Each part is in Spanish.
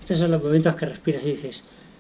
Estos son los momentos que respiras y dices,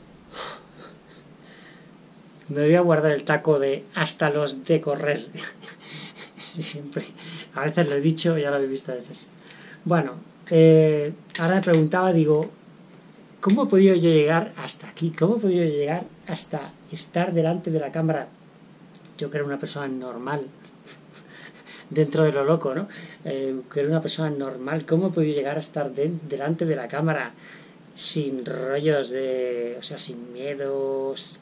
me voy a guardar el taco de hasta los de correr. Siempre, a veces lo he dicho, ya lo habéis visto a veces. Bueno, ahora me preguntaba, digo, ¿cómo he podido yo llegar hasta aquí? ¿Cómo he podido llegar hasta estar delante de la cámara? Yo que era una persona normal, dentro de lo loco, ¿no? Que era una persona normal, ¿cómo he podido llegar a estar delante de la cámara sin rollos de... o sea, sin miedos?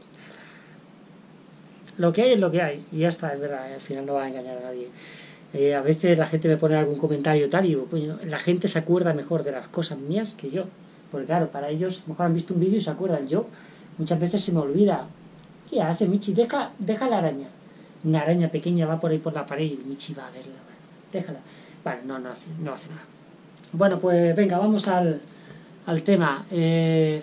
Lo que hay es lo que hay, y ya está, es verdad, al final no va a engañar a nadie. A veces la gente me pone algún comentario tal y digo, coño, la gente se acuerda mejor de las cosas mías que yo. Porque claro, para ellos, mejor han visto un vídeo y se acuerdan. Yo, muchas veces se me olvida. ¿Qué hace Michi? Deja la araña. Una araña pequeña va por ahí por la pared y Michi va a verla. Déjala. Vale, no hace nada. Bueno, pues venga, vamos al tema. Quería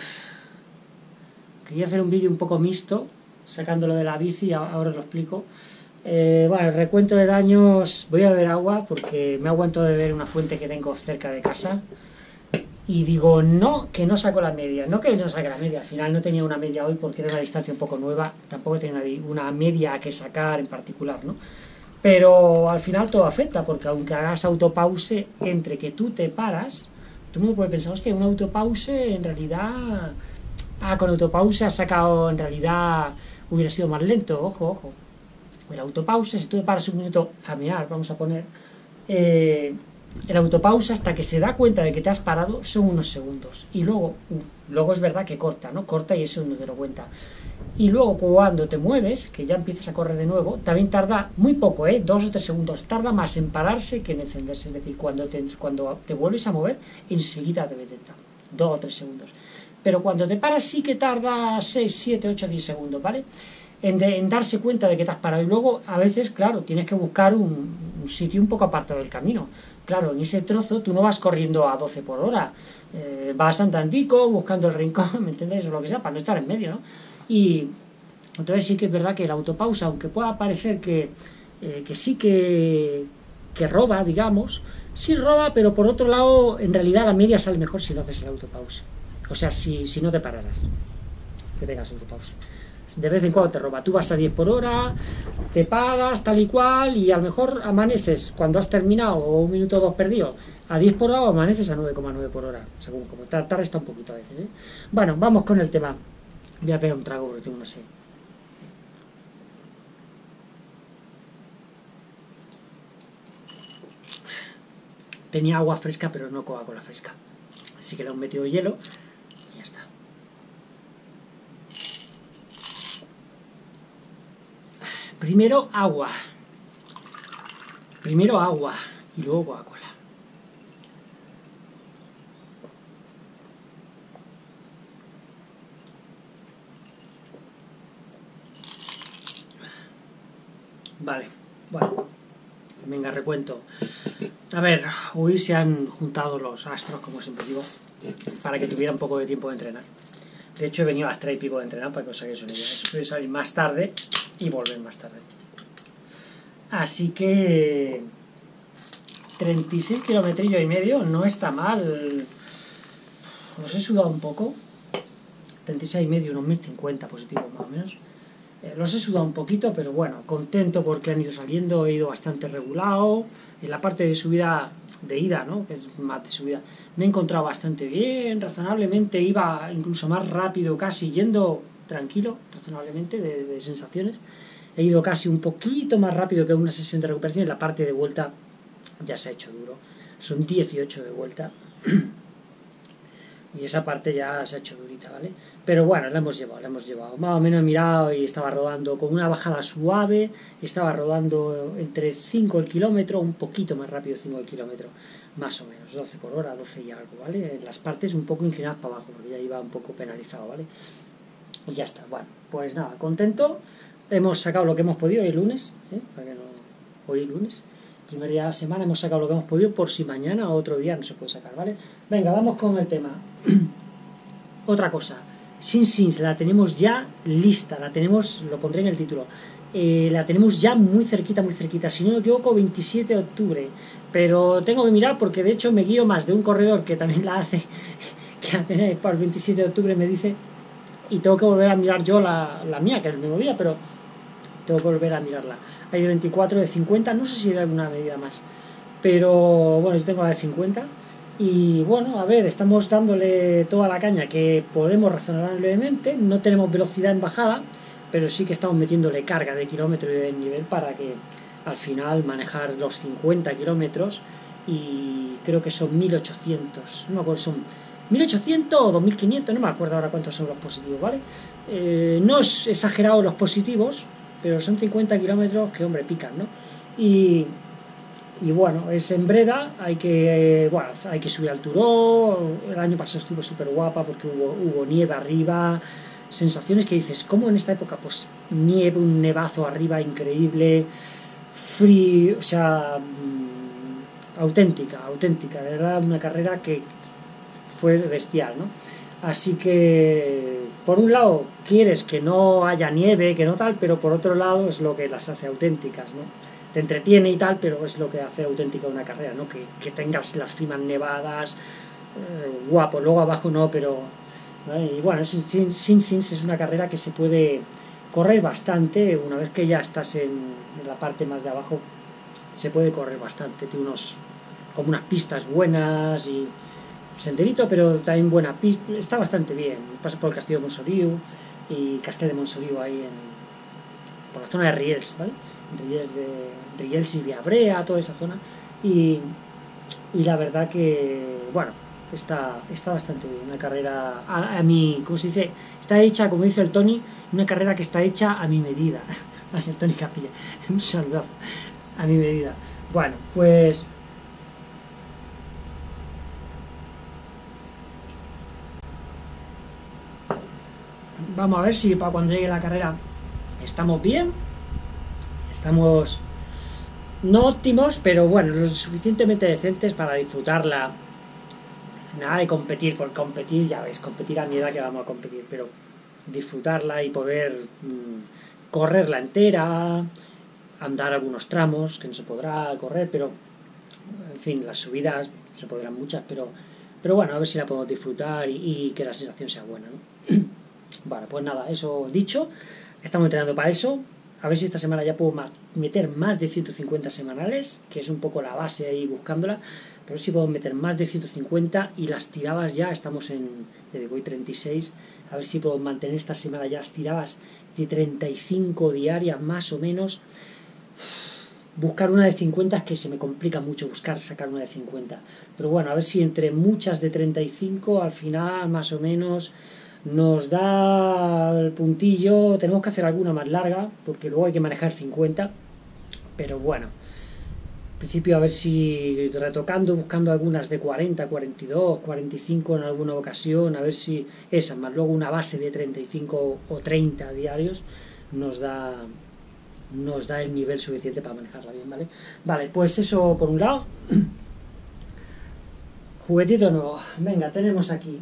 hacer un vídeo un poco mixto, sacándolo de la bici, ahora os lo explico. Bueno, el recuento de daños, voy a beber agua porque me aguanto de beber una fuente que tengo cerca de casa y digo, no, que no saco la media, no que no saque la media, al final no tenía una media hoy porque era una distancia un poco nueva, tampoco tenía una media que sacar en particular, ¿no? Pero al final todo afecta porque aunque hagas autopause, entre que tú te paras, todo el mundo puede pensar, hostia, un autopause en realidad, con autopause has sacado, en realidad hubiera sido más lento, ojo. El autopause, si tú te paras un minuto a mear, vamos a poner, el autopause hasta que se da cuenta de que te has parado son unos segundos. Y luego es verdad que corta, ¿no? Corta y eso no te lo cuenta. Y luego cuando te mueves, que ya empiezas a correr de nuevo, también tarda muy poco, 2 o 3 segundos. Tarda más en pararse que en encenderse. Es decir, cuando te vuelves a mover, enseguida te detecta. 2 o 3 segundos. Pero cuando te paras sí que tarda 6, 7, 8, 10 segundos, ¿vale? En darse cuenta de que te has parado. Y luego, a veces, claro, tienes que buscar un sitio un poco apartado del camino. Claro, en ese trozo tú no vas corriendo a 12 por hora. Vas andandito, buscando el rincón, ¿me entendéis? O lo que sea, para no estar en medio, ¿no? Y entonces sí que es verdad que la autopausa, aunque pueda parecer que sí que roba, digamos, sí roba, pero por otro lado, en realidad la media sale mejor si no haces la autopausa. O sea, si no te pararas, que tengas autopausa. De vez en cuando te roba, tú vas a 10 por hora, te pagas tal y cual y a lo mejor amaneces cuando has terminado o un minuto o dos perdido a 10 por hora o amaneces a 9,9 por hora, según como te resta un poquito a veces, ¿eh? Bueno, vamos con el tema. Voy a pegar un trago porque tengo no sé. Tenía agua fresca pero no Coca-Cola fresca, así que le he metido hielo y ya está. Primero agua y luego Coca-Cola. Vale, bueno, venga, recuento. A ver, hoy se han juntado los astros, como siempre digo, para que tuviera un poco de tiempo de entrenar. De hecho, he venido a las 3 y pico de entrenar para que os hagáis una idea. Voy a salir más tarde y volver más tarde. Así que 36 kilometrillos y medio no está mal. Os he sudado un poco. 36 y medio, unos 1050 positivos más o menos. Los he sudado un poquito, pero bueno, contento porque han ido saliendo, he ido bastante regulado. En la parte de subida, de ida, ¿no? Que es más de subida, me he encontrado bastante bien, razonablemente, iba incluso más rápido, casi yendo tranquilo, razonablemente, de sensaciones. He ido casi un poquito más rápido que una sesión de recuperación. En la parte de vuelta ya se ha hecho duro. Son 18 de vuelta. Y esa parte ya se ha hecho durita, ¿vale? Pero bueno, la hemos llevado. Más o menos he mirado y estaba rodando con una bajada suave, estaba rodando entre 5 el kilómetro, un poquito más rápido 5 el kilómetro, más o menos, 12 por hora, 12 y algo, ¿vale? En las partes un poco inclinadas para abajo, porque ya iba un poco penalizado, ¿vale? Y ya está, bueno, pues nada, contento. Hemos sacado lo que hemos podido hoy lunes, hoy lunes. Primer día de la semana hemos sacado lo que hemos podido, por si mañana o otro día no se puede sacar, ¿vale? Venga, vamos con el tema. Otra cosa, Sins la tenemos ya lista, la tenemos, lo pondré en el título, la tenemos ya muy cerquita, si no me equivoco 27 de octubre, pero tengo que mirar porque de hecho me guío más de un corredor que también la hace, que la tenéis para el 27 de octubre, me dice, y tengo que volver a mirar yo la mía, que es el mismo día, pero tengo que volver a mirarla. Hay de 24, de 50, no sé si hay alguna medida más, pero bueno, yo tengo la de 50. Y bueno, a ver, estamos dándole toda la caña que podemos razonablemente, no tenemos velocidad en bajada, pero sí que estamos metiéndole carga de kilómetro y de nivel para que al final manejar los 50 kilómetros, y creo que son 1800, no me acuerdo, son 1800 o 2500, no me acuerdo ahora cuántos son los positivos, ¿vale? No es exagerado los positivos, pero son 50 kilómetros que, hombre, pican, ¿no? Y bueno, es en Breda, hay que subir al Turó. El año pasado estuvo súper guapa porque hubo nieve arriba, sensaciones que dices, ¿cómo en esta época? Pues nieve, un nevazo arriba increíble, frío, o sea, auténtica, de verdad, una carrera que fue bestial, ¿no? Así que, por un lado, quieres que no haya nieve, que no tal, pero por otro lado es lo que las hace auténticas, ¿no? Te entretiene y tal, pero es lo que hace auténtica una carrera, ¿no? Que tengas las cimas nevadas, guapo, luego abajo no, pero... ¿vale? Y bueno, Sin Sins es una carrera que se puede correr bastante, una vez que ya estás en la parte más de abajo, se puede correr bastante, tiene como unas pistas buenas y senderito, pero también buena pista, está bastante bien. Pasa por el Castillo de Montsoriu y Castel de Montsoriu ahí por la zona de Riells, ¿vale? Riells y Viabrea, toda esa zona, y la verdad que, bueno, está bastante bien, una carrera a mi, ¿cómo se dice? Está hecha, como dice el Tony, una carrera que está hecha a mi medida. El Tony Capilla, un saludazo, a mi medida. Bueno, pues vamos a ver si para cuando llegue la carrera estamos bien, estamos no óptimos, pero bueno, lo suficientemente decentes para disfrutarla. Nada de competir por competir, ya ves, competir a mi edad que vamos a competir, pero disfrutarla y poder correrla entera, andar algunos tramos que no se podrá correr, pero en fin, las subidas se podrán muchas, pero bueno, a ver si la podemos disfrutar y que la sensación sea buena, ¿no? Bueno, pues nada, eso dicho, estamos entrenando para eso. A ver si esta semana ya puedo meter más de 150 semanales, que es un poco la base ahí buscándola, pero si puedo meter más de 150 y las tiradas ya, estamos de voy 36, a ver si puedo mantener esta semana ya las tiradas de 35 diarias más o menos. Buscar una de 50 es que se me complica mucho sacar una de 50, pero bueno, a ver si entre muchas de 35 al final más o menos nos da el puntillo. Tenemos que hacer alguna más larga porque luego hay que manejar 50, pero bueno, en principio a ver si retocando, buscando algunas de 40, 42, 45 en alguna ocasión, a ver si esas más luego una base de 35 o 30 diarios nos da el nivel suficiente para manejarla bien, ¿vale? Vale, pues eso por un lado. Juguetito nuevo, venga, tenemos aquí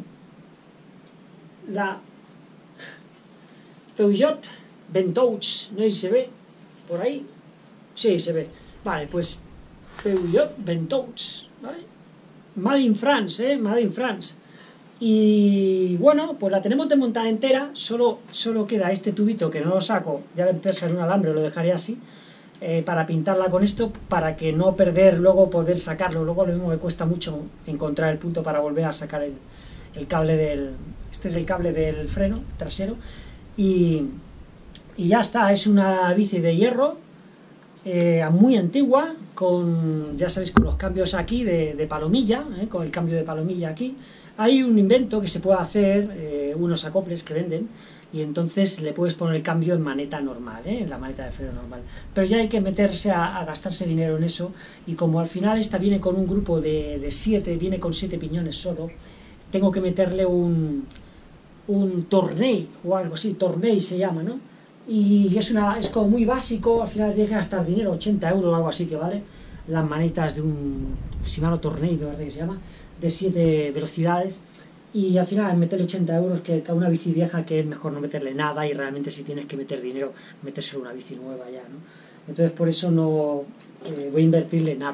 la Peugeot Ventouch, no sé si se ve por ahí, sí se ve, vale, pues Peugeot Ventouch, ¿vale? Made in France, Made in France. Y bueno, pues la tenemos desmontada entera, solo queda este tubito que no lo saco, ya le empezar en un alambre, lo dejaré así, para pintarla con esto, para que no perder, luego poder sacarlo. Luego lo mismo me cuesta mucho encontrar el punto para volver a sacar el cable este es el cable del freno trasero, y ya está. Es una bici de hierro, muy antigua, ya sabéis, con los cambios aquí de palomilla, con el cambio de palomilla aquí. Hay un invento que se puede hacer, unos acoples que venden, y entonces le puedes poner el cambio en maneta normal, en la maneta de freno normal. Pero ya hay que meterse a gastarse dinero en eso, y como al final esta viene con un grupo de 7, viene con 7 piñones solo, tengo que meterle un Tournai o algo así, Tournai se llama, ¿no? Y es como muy básico, al final tienes que gastar dinero, 80 euros o algo así que vale, las manetas de un Shimano Tournai, me parece que se llama, de 7 velocidades, y al final meterle 80 euros, que a una bici vieja que es mejor no meterle nada, y realmente si tienes que meter dinero, metérselo a una bici nueva ya, ¿no? Entonces por eso no voy a invertirle nada,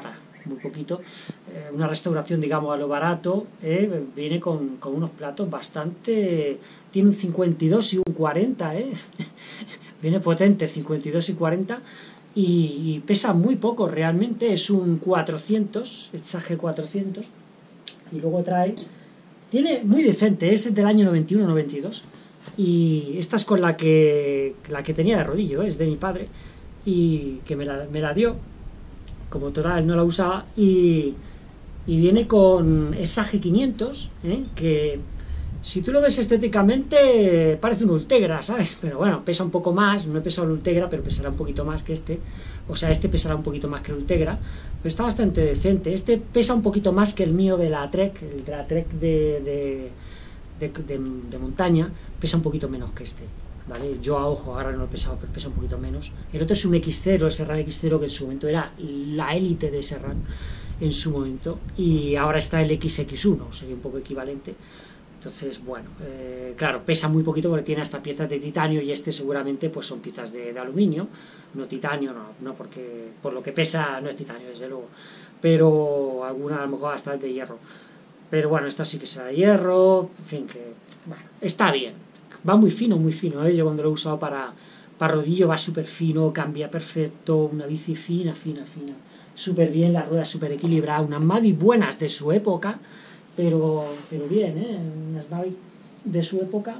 muy poquito, una restauración, digamos, a lo barato, viene con unos platos bastante, tiene un 52 y un 40, viene potente, 52 y 40, y pesa muy poco realmente, es un 400, Sage 400, y luego tiene muy decente, es del año 91-92, y esta es con la que tenía de rodillo, es de mi padre, y que me la dio, como total no la usaba, y viene con el Sage 500, que si tú lo ves estéticamente parece un Ultegra, ¿sabes? Pero bueno, pesa un poco más, no he pesado el Ultegra, pero pesará un poquito más que este, o sea, este pesará un poquito más que el Ultegra, pero está bastante decente. Este pesa un poquito más que el mío de la Trek, el de la Trek de montaña, pesa un poquito menos que este, ¿vale? Yo a ojo, ahora no lo he pesado, pero pesa un poquito menos. El otro es un X0, el Serran X0, que en su momento era la élite de Serran en su momento, y ahora está el XX1, sería un poco equivalente. Entonces, bueno, claro, pesa muy poquito porque tiene hasta piezas de titanio, y este seguramente pues son piezas de aluminio, no titanio, no, porque por lo que pesa no es titanio, desde luego, pero alguna a lo mejor hasta es de hierro. Pero bueno, esta sí que será de hierro, en fin, que bueno, está bien, va muy fino, yo cuando lo he usado para rodillo va súper fino, cambia perfecto, una bici fina, súper bien, las ruedas súper equilibradas, unas Mavic buenas de su época, pero bien, unas Mavic de su época,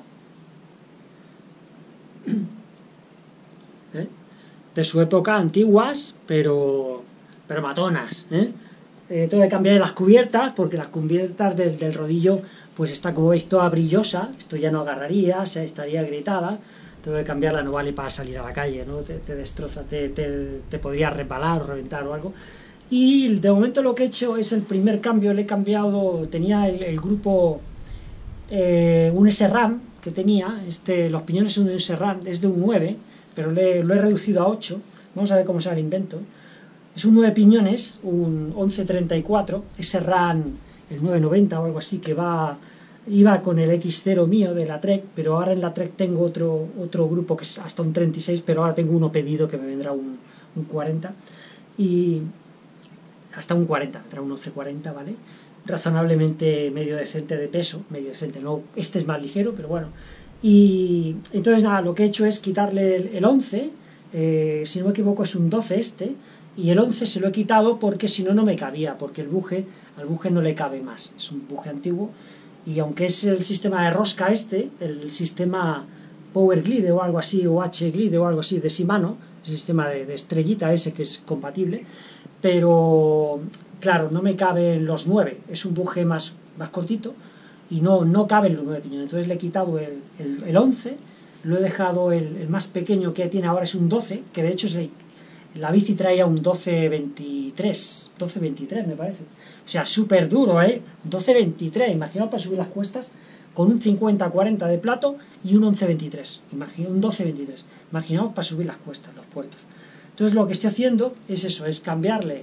antiguas, pero matonas, tengo que cambiar las cubiertas, porque las cubiertas del rodillo pues está, como veis, toda brillosa, esto ya no agarraría, estaría agrietada, tengo que cambiarla, no vale para salir a la calle, ¿no? Te destroza, te podría resbalar o reventar o algo. Y de momento lo que he hecho es el primer cambio, le he cambiado, tenía el grupo, un SRAM que tenía, los piñones son de un SRAM, es de un 9, pero lo he reducido a 8, vamos a ver cómo sale el invento. Es un 9 piñones, un 1134, ese RAM, el 990 o algo así, que iba con el X0 mío de la Trek, pero ahora en la Trek tengo otro grupo que es hasta un 36, pero ahora tengo uno pedido que me vendrá un 40, y hasta un 40, vendrá un 1140, ¿vale? Razonablemente medio decente de peso, medio decente, no, este es más ligero, pero bueno. Y entonces nada, lo que he hecho es quitarle el 11, si no me equivoco es un 12 y el 11 se lo he quitado porque si no, no me cabía, porque al buje no le cabe más, es un buje antiguo, y aunque es el sistema de rosca el sistema Power Glide o algo así, o H Glide o algo así de Shimano, el sistema de estrellita ese que es compatible, pero claro, no me caben los 9, es un buje más cortito, y no caben los 9 piñones, entonces le he quitado el 11, lo he dejado el más pequeño que tiene ahora, es un 12, que de hecho es la bici traía un 12-23 me parece, o sea, súper duro, 12-23, imaginaos para subir las cuestas, con un 50-40 de plato y un 11-23, un 12-23, imaginaos para subir las cuestas, los puertos. Entonces lo que estoy haciendo es eso, es cambiarle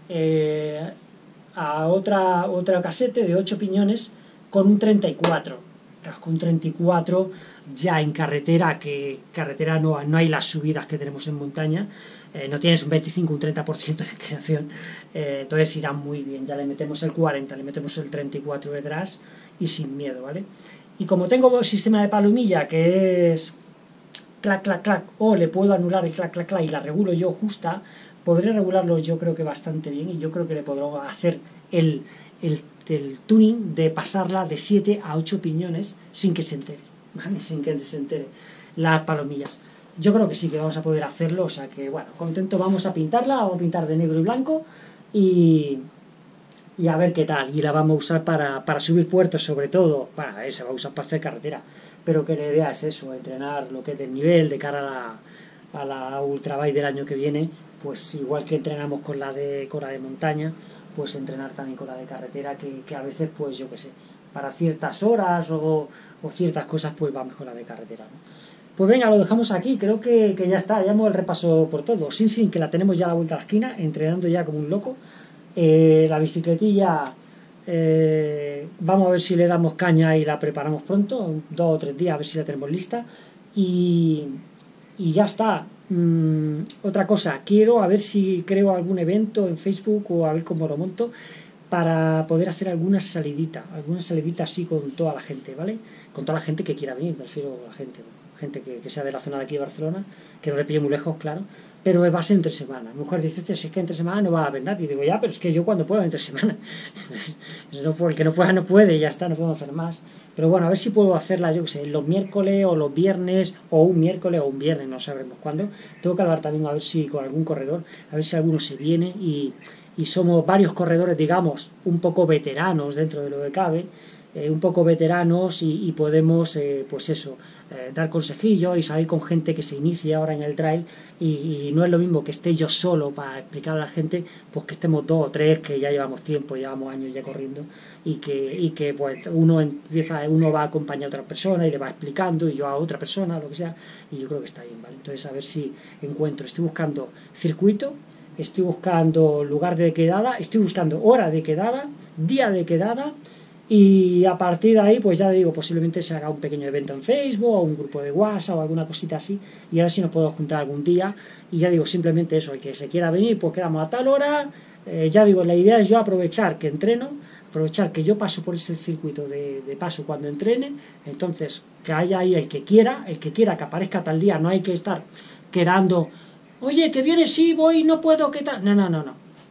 a otra casete de 8 piñones con un 34, con un 34 ya en carretera, que carretera no hay las subidas que tenemos en montaña, no tienes un 25, un 30% de inclinación, entonces irá muy bien, ya le metemos el 40, le metemos el 34 detrás y sin miedo, ¿vale? Y como tengo el sistema de palomilla que es clac, clac, clac, o le puedo anular el clac, clac, clac y la regulo yo justa, podré regularlo yo creo que bastante bien, y yo creo que le podré hacer el tuning de pasarla de 7 a 8 piñones sin que se entere, ¿vale? Sin que se entere las palomillas. Yo creo que sí que vamos a poder hacerlo, o sea que bueno, contento, vamos a pintarla, vamos a pintar de negro y blanco y a ver qué tal, y la vamos a usar para subir puertos sobre todo, bueno, se va a usar para hacer carretera, pero que la idea es eso, entrenar lo que es del nivel de cara a la ultrabike del año que viene, pues igual que entrenamos con la de montaña, pues entrenar también con la de carretera, que a veces pues yo qué sé, para ciertas horas o ciertas cosas pues va mejor la de carretera, ¿no? Pues venga, lo dejamos aquí, creo que ya está, ya hemos el repaso por todo. Sin que la tenemos ya a la vuelta a la esquina, entrenando ya como un loco. La bicicletilla, vamos a ver si le damos caña y la preparamos pronto, 2 o 3 días, a ver si la tenemos lista. Y ya está, Otra cosa, quiero a ver si creo algún evento en Facebook o a ver cómo lo monto para poder hacer alguna salidita así con toda la gente, ¿vale? Con toda la gente que quiera venir, me refiero a la gente que sea de la zona de aquí de Barcelona, que no le pille muy lejos, claro, pero va a ser entre semana. Mi mujer dice, si es que entre semana no va a haber nadie. Y digo, ya, pero es que yo cuando puedo entre semana. El que no pueda, no puede, y ya está, no podemos hacer más. Pero bueno, a ver si puedo hacerla, yo que sé, los miércoles o los viernes, o un miércoles o un viernes, no sabremos cuándo. Tengo que hablar también a ver si con algún corredor, a ver si alguno se viene y somos varios corredores, digamos, un poco veteranos dentro de lo que cabe, un poco veteranos y podemos, pues eso, dar consejillos y salir con gente que se inicia ahora en el trail y no es lo mismo que esté yo solo para explicar a la gente, pues que estemos dos o tres que ya llevamos tiempo, llevamos años ya corriendo y que pues uno va a acompañar a otra persona y le va explicando y yo a otra persona, lo que sea, y yo creo que está bien, ¿vale? Entonces a ver si estoy buscando circuito, estoy buscando lugar de quedada, estoy buscando hora de quedada, día de quedada y a partir de ahí pues ya digo, posiblemente se haga un pequeño evento en Facebook o un grupo de WhatsApp o alguna cosita así y a ver si nos podemos juntar algún día y ya digo, simplemente eso, el que se quiera venir pues quedamos a tal hora, ya digo, la idea es yo aprovechar que entreno, aprovechar que yo paso por ese circuito de paso cuando entrene, entonces que haya ahí el que quiera que aparezca tal día, no hay que estar quedando. Oye, que viene, sí, voy, no puedo, ¿qué tal? No.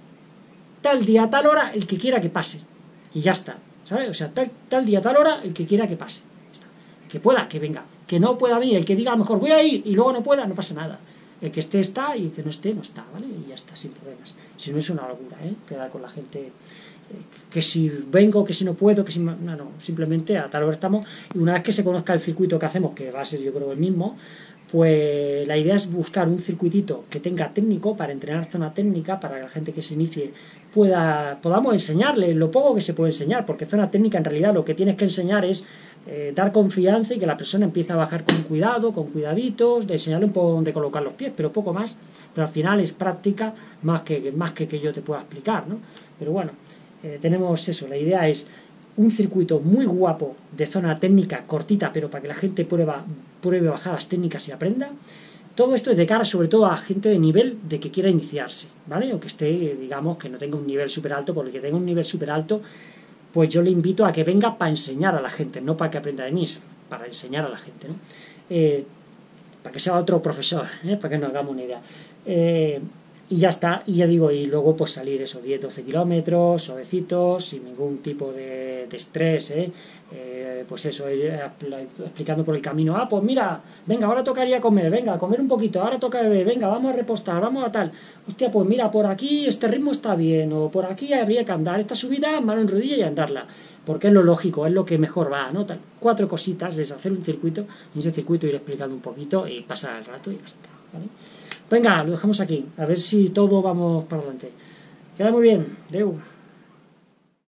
Tal día, tal hora, el que quiera que pase. Y ya está, ¿sabes? O sea, tal día, tal hora, el que quiera que pase. El que pueda, que venga. Que no pueda venir, el que diga a lo mejor voy a ir y luego no pueda, no pasa nada. El que esté, está, y el que no esté, no está, ¿vale? Y ya está, sin problemas. Si no es una locura, ¿eh? Quedar con la gente que si vengo, que si no puedo, que si no, simplemente a tal hora estamos. Y una vez que se conozca el circuito que hacemos, que va a ser yo creo el mismo, pues la idea es buscar un circuitito que tenga técnico para entrenar zona técnica, para que la gente que se inicie podamos enseñarle lo poco que se puede enseñar, porque zona técnica en realidad lo que tienes que enseñar es dar confianza y que la persona empiece a bajar con cuidado, con cuidaditos, de enseñarle un poco dónde colocar los pies, pero poco más, pero al final es práctica más que yo te pueda explicar, ¿no? Pero bueno, tenemos eso, la idea es un circuito muy guapo de zona técnica cortita, pero para que la gente pruebe bajadas técnicas y aprenda. Todo esto es de cara sobre todo a gente de nivel de que quiera iniciarse, ¿vale? O que esté, digamos, que no tenga un nivel súper alto, porque el que tenga un nivel súper alto, pues yo le invito a que venga para enseñar a la gente, no para que aprenda de mí, para enseñar a la gente, ¿no? Para que sea otro profesor, para que nos hagamos una idea. Y ya está, y ya digo, y luego pues salir eso, 10-12 kilómetros, suavecitos, sin ningún tipo de estrés, pues eso, explicando por el camino, pues mira, venga, ahora tocaría comer, venga, comer un poquito, ahora toca beber, venga, vamos a repostar, vamos a tal, hostia, pues mira, por aquí este ritmo está bien, o por aquí habría que andar, esta subida, mano en rodilla y andarla, porque es lo lógico, es lo que mejor va, ¿no? 4 cositas, es hacer un circuito, y ese circuito ir explicando un poquito y pasar el rato y ya está, ¿vale? Venga, lo dejamos aquí, a ver si todo vamos para adelante. Queda muy bien, Deu.